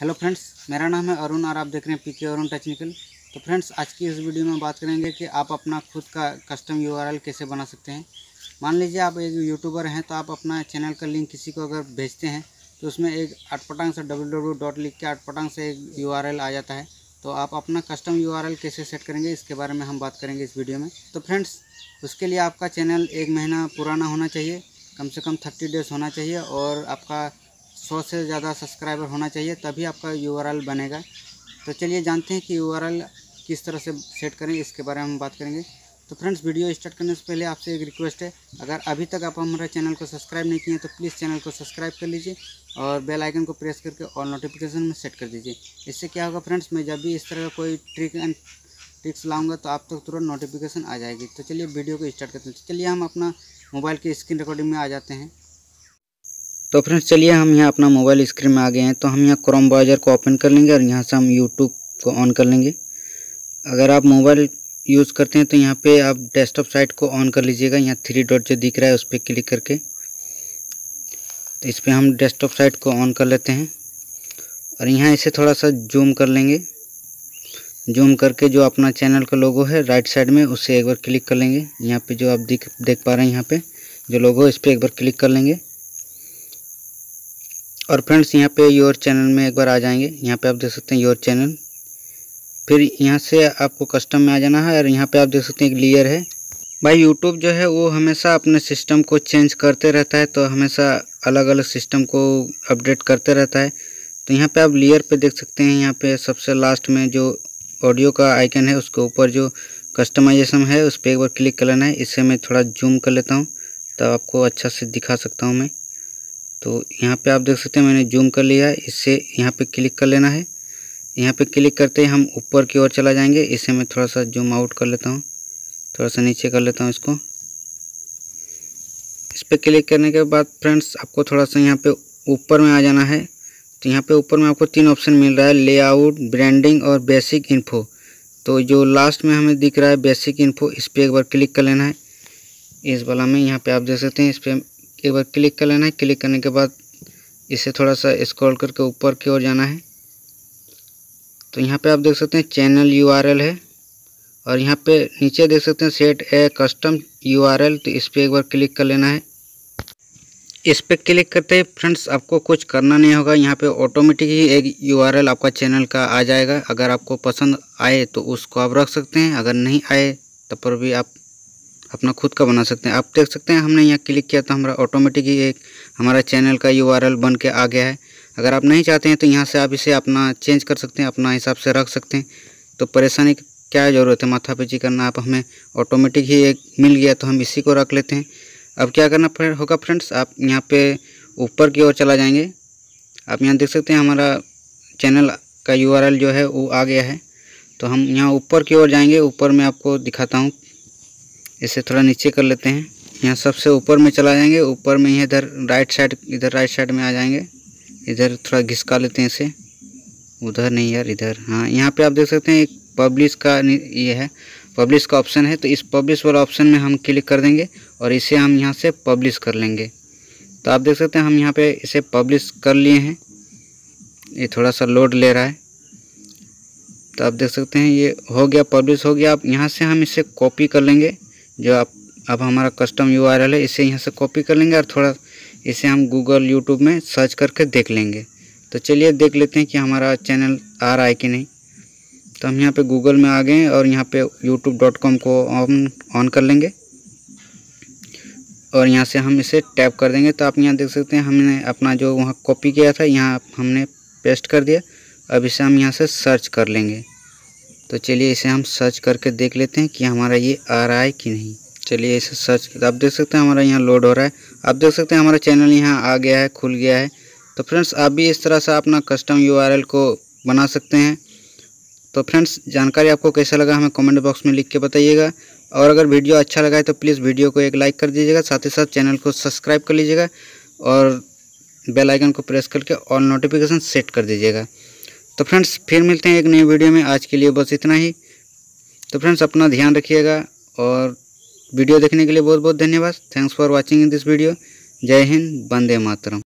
Hello friends, मेरा नाम है अरुण और आप देख रहे हैं पीके अरुण टेक्निकल। तो फ्रेंड्स, आज की इस वीडियो में बात करेंगे कि आप अपना खुद का कस्टम यूआरएल कैसे बना सकते हैं। मान लीजिए आप एक यूट्यूबर हैं, तो आप अपना चैनल का लिंक किसी को अगर भेजते हैं तो उसमें एक अटपटांग से www लिख के अटपटांग से एक यूआरएल आ जाता है। तो आप अपना कस्टम यूआरएल कैसे सेट करेंगे, इसके बारे में हम बात करेंगे इस वीडियो में। तो फ्रेंड्स, उसके लिए आपका चैनल 1 महीना पुराना होना चाहिए, कम से कम 30 डेज होना चाहिए और आपका 100 से ज़्यादा सब्सक्राइबर होना चाहिए, तभी आपका यूआरएल बनेगा। तो चलिए जानते हैं कि यूआरएल किस तरह से सेट करें, इसके बारे में हम बात करेंगे। तो फ्रेंड्स, वीडियो स्टार्ट करने से पहले आपसे एक रिक्वेस्ट है, अगर अभी तक आप हमारे चैनल को सब्सक्राइब नहीं किए तो प्लीज़ चैनल को सब्सक्राइब कर लीजिए और बेल आइकन को प्रेस करके ऑल नोटिफिकेशन में सेट कर दीजिए। इससे क्या होगा फ्रेंड्स, मैं जब भी इस तरह का कोई ट्रिक्स लाऊंगा तो आप तक तुरंत नोटिफिकेशन आ जाएगी। तो चलिए वीडियो को स्टार्ट करते हैं। चलिए हम अपना मोबाइल की स्क्रीन रिकॉर्डिंग में आ जाते हैं। तो फ्रेंड्स, चलिए हम यहाँ अपना मोबाइल स्क्रीन में आ गए हैं। तो हम यहाँ क्रोम ब्राउज़र को ओपन कर लेंगे और यहाँ से हम यूट्यूब को ऑन कर लेंगे। अगर आप मोबाइल यूज़ करते हैं तो यहाँ पे आप डेस्कटॉप साइट को ऑन कर लीजिएगा। यहाँ 3 डॉट जो दिख रहा है उस पर क्लिक करके, तो इस पर हम डेस्कटॉप साइट को ऑन कर लेते हैं और यहाँ इसे थोड़ा सा जूम कर लेंगे। जूम करके जो अपना चैनल का लोगो है राइट साइड में, उससे एक बार क्लिक कर लेंगे। यहाँ पे जो आप देख पा रहे हैं, यहाँ पे जो लोगो है इस पर एक बार क्लिक कर लेंगे और फ्रेंड्स यहाँ पे योर चैनल में एक बार आ जाएंगे। यहाँ पे आप देख सकते हैं योर चैनल। फिर यहाँ से आपको कस्टम में आ जाना है और यहाँ पे आप देख सकते हैं एक लेयर है। भाई यूट्यूब जो है वो हमेशा अपने सिस्टम को चेंज करते रहता है, तो हमेशा अलग अलग सिस्टम को अपडेट करते रहता है। तो यहाँ पे आप लेयर पे देख सकते हैं, यहाँ पे सबसे लास्ट में जो ऑडियो का आइकन है उसके ऊपर जो कस्टमाइजेशन है उस पर एक बार क्लिक कर लेना है। इससे मैं थोड़ा जूम कर लेता हूँ तब आपको अच्छा से दिखा सकता हूँ मैं। तो यहाँ पे आप देख सकते हैं मैंने जूम कर लिया है। इससे यहाँ पे क्लिक कर लेना है। यहाँ पे क्लिक करते ही हम ऊपर की ओर चला जाएंगे। इसे मैं थोड़ा सा जूम आउट कर लेता हूँ, थोड़ा सा नीचे कर लेता हूँ इसको। इस पर क्लिक करने के बाद फ्रेंड्स आपको थोड़ा सा यहाँ पे ऊपर में आ जाना है। तो यहाँ पे ऊपर में आपको 3 ऑप्शन मिल रहा है, लेआउट, ब्रांडिंग और बेसिक इन्फो। तो जो लास्ट में हमें दिख रहा है बेसिक इन्फो, इस पर एक बार क्लिक कर लेना है। इस वाला में यहाँ पे आप देख सकते हैं, इस पर एक बार क्लिक कर लेना है। क्लिक करने के बाद इसे थोड़ा सा स्क्रॉल करके ऊपर की ओर जाना है। तो यहाँ पे आप देख सकते हैं चैनल यूआरएल है और यहाँ पे नीचे देख सकते हैं सेट ए कस्टम यूआरएल। तो इस पर एक बार क्लिक कर लेना है। इस पर क्लिक करते ही फ्रेंड्स आपको कुछ करना नहीं होगा, यहाँ पे ऑटोमेटिक ही एक यूआरएल आपका चैनल का आ जाएगा। अगर आपको पसंद आए तो उसको आप रख सकते हैं, अगर नहीं आए तब पर भी आप अपना खुद का बना सकते हैं। आप देख सकते हैं हमने यहाँ क्लिक किया तो हमारा ऑटोमेटिक ही एक हमारा चैनल का यूआरएल बन के आ गया है। अगर आप नहीं चाहते हैं तो यहाँ से आप इसे अपना चेंज कर सकते हैं, अपना हिसाब से रख सकते हैं। तो परेशानी की क्या ज़रूरत है माथापच्ची करना, आप हमें ऑटोमेटिक ही एक मिल गया तो हम इसी को रख लेते हैं। अब क्या करना होगा फ्रेंड्स, आप यहाँ पे ऊपर की ओर चला जाएंगे। आप यहाँ देख सकते हैं हमारा चैनल का यूआरएल जो है वो आ गया है। तो हम यहाँ ऊपर की ओर जाएंगे। ऊपर में आपको दिखाता हूँ, इसे थोड़ा नीचे कर लेते हैं। यहाँ सबसे ऊपर में चला जाएंगे। ऊपर में इधर राइट साइड में आ जाएंगे। इधर थोड़ा घिसका लेते हैं इसे, उधर नहीं यार, इधर। हाँ, यहाँ पे आप देख सकते हैं एक पब्लिश का ये है, पब्लिश का ऑप्शन है। तो इस पब्लिश वाला ऑप्शन में हम क्लिक कर देंगे और इसे हम यहाँ से पब्लिश कर लेंगे। तो आप देख सकते हैं हम यहाँ पे इसे पब्लिश कर लिए हैं। ये थोड़ा सा लोड ले रहा है। तो आप देख सकते हैं ये हो गया, पब्लिश हो गया। अब यहाँ से हम इसे कॉपी कर लेंगे। जो अब हमारा कस्टम यूआरएल है इसे यहाँ से कॉपी कर लेंगे और थोड़ा इसे हम गूगल यूट्यूब में सर्च करके देख लेंगे। तो चलिए देख लेते हैं कि हमारा चैनल आ रहा है कि नहीं। तो हम यहाँ पे गूगल में आ गए हैं और यहाँ पे youtube.com को ऑन कर लेंगे और यहाँ से हम इसे टैप कर देंगे। तो आप यहाँ देख सकते हैं हमने अपना जो वहाँ कॉपी किया था यहाँ हमने पेस्ट कर दिया। अब इसे हम यहाँ से सर्च कर लेंगे। तो चलिए इसे हम सर्च करके देख लेते हैं कि हमारा ये आ रहा है कि नहीं। चलिए इसे सर्च, आप देख सकते हैं हमारा यहाँ लोड हो रहा है। आप देख सकते हैं हमारा चैनल यहाँ आ गया है, खुल गया है। तो फ्रेंड्स, आप भी इस तरह से अपना कस्टम यूआरएल को बना सकते हैं। तो फ्रेंड्स, जानकारी आपको कैसा लगा हमें कमेंट बॉक्स में लिख के बताइएगा और अगर वीडियो अच्छा लगा है तो प्लीज़ वीडियो को एक लाइक कर दीजिएगा, साथ ही साथ चैनल को सब्सक्राइब कर लीजिएगा और बेल आइकन को प्रेस करके ऑल नोटिफिकेशन सेट कर दीजिएगा। तो फ्रेंड्स, फिर मिलते हैं एक नई वीडियो में। आज के लिए बस इतना ही। तो फ्रेंड्स, अपना ध्यान रखिएगा और वीडियो देखने के लिए बहुत बहुत धन्यवाद। Thanks for watching in this video. जय हिंद, वंदे मातरम।